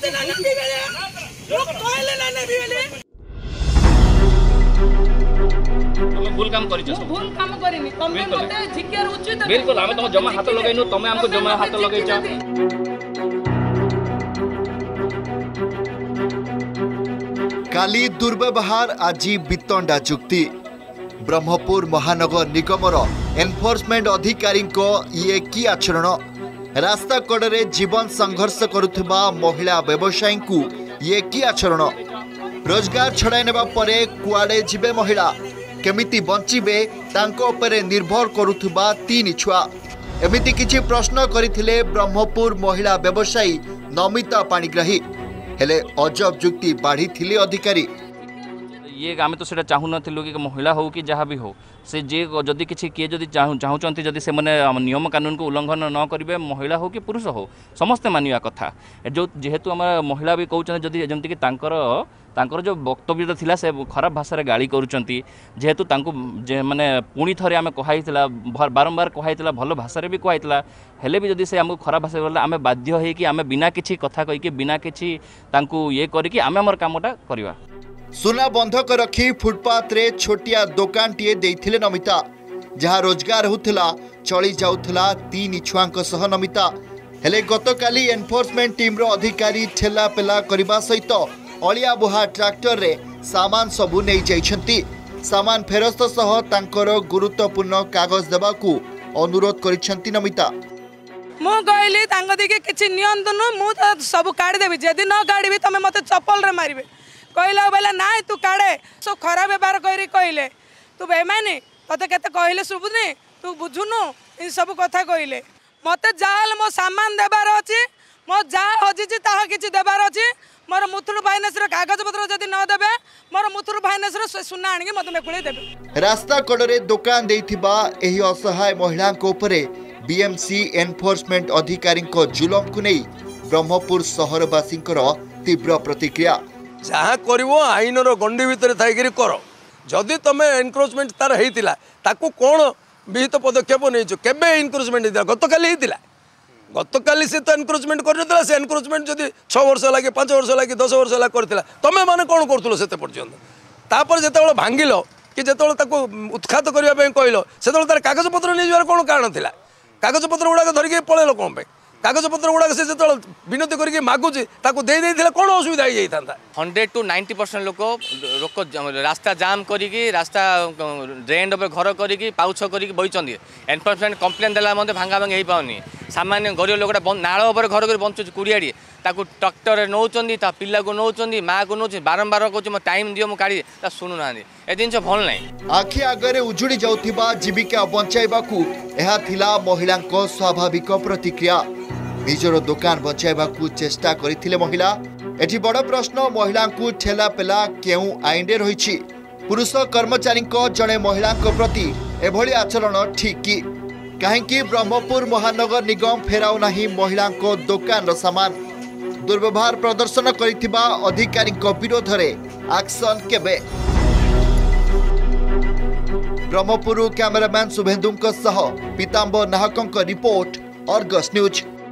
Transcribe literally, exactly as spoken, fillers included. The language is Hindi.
भूल काम करी छ भूल काम करिनी तमे मते झिकियार उचित बिल्कुल आमे तुम जमा हाथ लगैनु तमे हमको जमा हाथ लगै छ। काली दुर्व्यवहार आज वितंडा जुक्ति ब्रह्मपुर महानगर निगमर एनफोर्समेंट अधिकारी ये की आचरण रास्ता कड़े जीवन संघर्ष करुवा महिला व्यवसायी को ये की आचरण रोजगार छड़ाई नेबा परे कुआड़े जिबे महिला केमिति बंचिबे तांको उपरे निर्भर करुवा तीन छुआ एमिति किछि प्रश्न करथिले ब्रह्मपुर महिला व्यवसायी नमिता पाणिग्राही हेले अजब जुक्ति बाढ़ी थिले अधिकारी ये आम तो चाहू ना कि महिला हो कि जहाँ भी हो से जे जदि किसी किए जदि चाहूँगी जदि से मैंने नियम कानून को उल्लंघन न करेंगे महिला हो कि पुरुष हो समस्ते मानिया कथा जो जेहेतु आम महिला भी कहते जदि जमती कि तांकर जो वक्तव्य थिला से खराब भाषा गाड़ी करुँच जेहेतु माने पुणी थे आम कही बारंबार कही भल भाषा भी कही हेले भी जदि से आमको खराब भाषा गला आम बाध्य है कि आम बिना किसी कथा कहीकि बिना किसी ये करके आम आमर कामटा करवा। सुना बंधक रखी फुटपाथ रे छोटिया दुकान टीए देथिले नमिता जहाँ रोजगार होथिला चली जाउथिला तीन छुआंक सह नमिता हेले गतकाली एनफोर्समेंट टीम रो अधिकारी ठेला पेला करबा सहित अलिया बुहा ट्रैक्टर रे सामान सबु नै जाइछंती सामान फेरस्त सह तांकर गुरुत्वपूर्ण कागज देबाकू अनुरोध करिछंती नमिता मु कहली तांग दिके किछि नियंत्रण मु सब काढ देबी जदि न काढबी तमे मते चप्पल रे मारिबे कहला बोला ना तू काढ़े सब खराब व्यवहार करी कहले तू बेमानी तते केते कहले सुबुनी तू बुझुनु इ सब कथा कहले मते जाल मो सामान देबार अछि मो जा हजिछि ताहा किछि देबार अछि मोर मुथुर फाइनेंस रो कागज पत्र जदी न देबे मोर मुथुर फाइनेंस रो सुना आनि मते मेकुळे देबे। रास्ता कड़े दुकान देथिबा एही असहाय महिला को उपरे बीएमसी एनफोर्समेंट अधिकारी को जुलम को नै ब्रह्मपुर शहरवासी तीव्र प्रतिक्रिया जहाँ कर आईन गंडी भितर थी कर जदि तुम एनक्रोचमेंट तार होता ताकू कौन विहित पदक्षेप नहीं केबे इनक्रोचमेंट होता गत काली होता गत काली से तो एनक्रोचमेंट कर से एनक्रोचमेंट जदि छः वर्ष लगे पांच वर्ष लगे दस वर्ष लगे करथिला तमे माने कौन करूँ से पर्यंत तापर जिते भांगिल कि जिते उत्खात करने कहल से तार कागज पत्र नहीं जावर कौन कारण था कागज पत्र गुड़ाक धरिक पलैल कौन कागज पत्र गुड़ाक से जो विनती करके मागुची दे देथिला कौन असुविधा हो जाता हंड्रेड टू नाइंटी परसेंट लोक लोक रास्ता जाम करी रास्ता ड्रेन घर करी पाउछ कर बही एनफोर्समेंट कम्प्लेन देला भांगा भांगी हो पानी सामान्य गरीब लोकटा नाल घर कर बंचुच कुड़ियाड़ी ट्रैक्टर नौ पिला को नौ माँ को नौ बारंबार कहूँ टाइम दियो मुझे शुणु ना ए जिन भल ना आखि आगे उजुड़ी जाउथिबा जीविका बंचाइबाकू एहा थिला महिलांको स्वाभाविक प्रतिक्रिया निजर दुकान बंचाइबाकू चेष्टा करिथिले महिला एठी बड़ प्रश्न महिला को ठेला पेला केउ आईने रहिछि पुरुष कर्मचारी जड़े महिला प्रति एभली आचरण ठीक कि कहीं ब्रह्मपुर महानगर निगम फेराउ नाही महिला दुकान सामान दुर्व्यवहार प्रदर्शन करिथिबा अधिकारी विरोध में एक्शन केबे। ब्रह्मपुर कैमरामैन शुभेन्दु सह पीताम्बर नाहक रिपोर्ट अर्गस न्यूज।